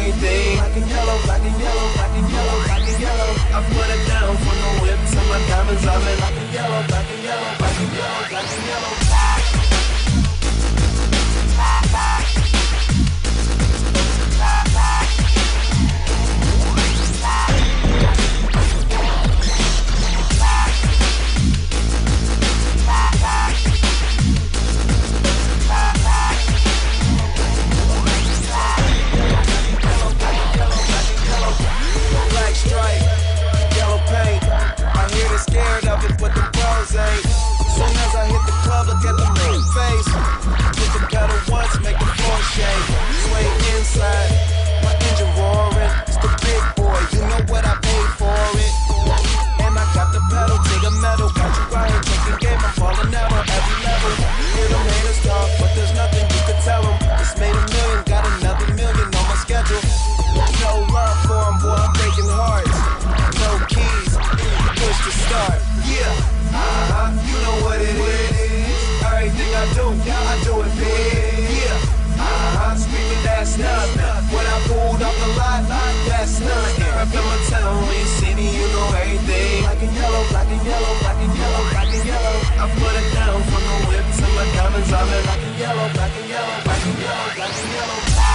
everything. Black and yellow, black and yellow, black and yellow, black and yellow. I put it down from the whip to my diamonds all in black and yellow, black and yellow, black and yellow, black and yellow. Look at the moon face. Hit the pedal once, make the floor shake. Sway inside, my engine roaring. It's the big boy, you know what I paid for it. And I got the pedal to the metal. Got you right here, taking game, I'm falling out on every level. Hear them haters talk, but there's nothing you could tell them. Just made $1 million, got another million on my schedule. No love for them, boy, I'm breaking hearts. No keys, push to start. Yeah, you know what it is. Everything I do it big. Yeah, screaming that's nothing. When I pulled off the lot, that's nothing. Up in my town, when you see me, you know everything. Black and yellow, black and yellow, black and yellow, black and yellow. I put it down from the whip to my diamonds all in black and yellow, black and yellow, black and yellow, black and yellow.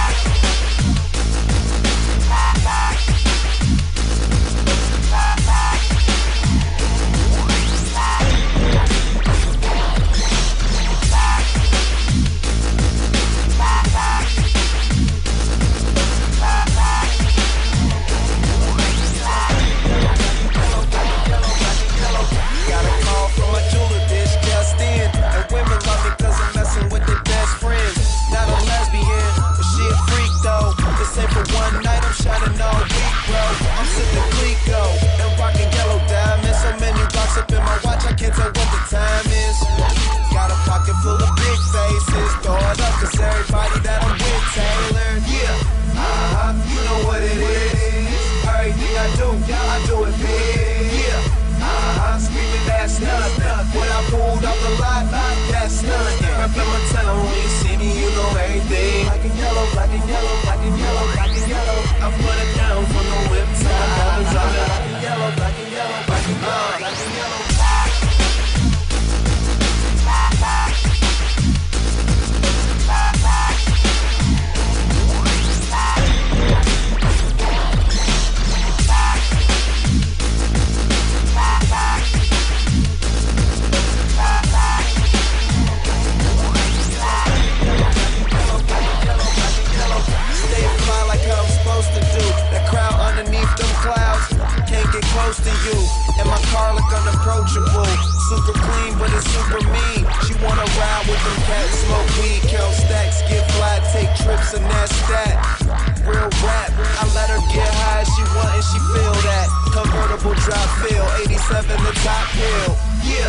Drop feel, 87 the top hill. Yeah,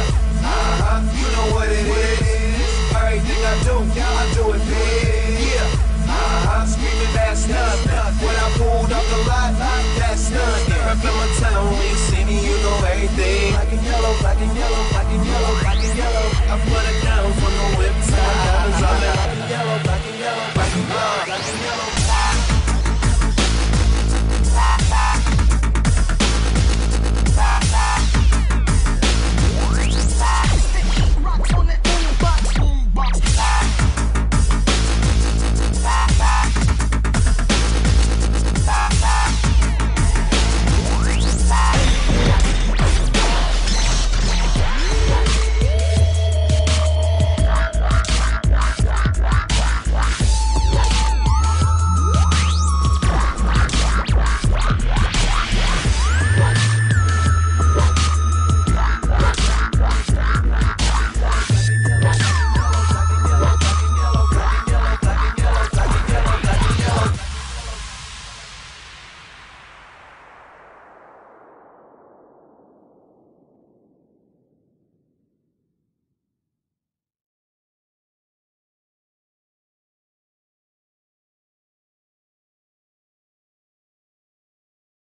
you know what it is. Everything I do it big. Yeah, screaming that's nothing. When I pulled up the lot, that's nothing. Up in my town, when you see me, you know everything. Black and yellow, black and yellow, black and yellow, black and yellow. I put it down from the whip to my diamonds all in black and yellow, black and yellow.